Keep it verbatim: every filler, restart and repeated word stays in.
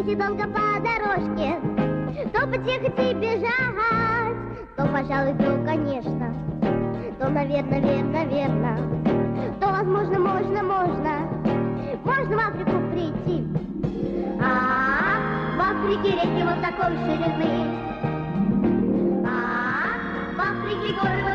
Если долго по дорожке, то потихо и бежать, то, пожалуй, то, конечно, то, наверное, верно, наверное, то, возможно, можно, можно, можно в Африку прийти. А, в Африке реки вот такой ширины, а, в Африке горы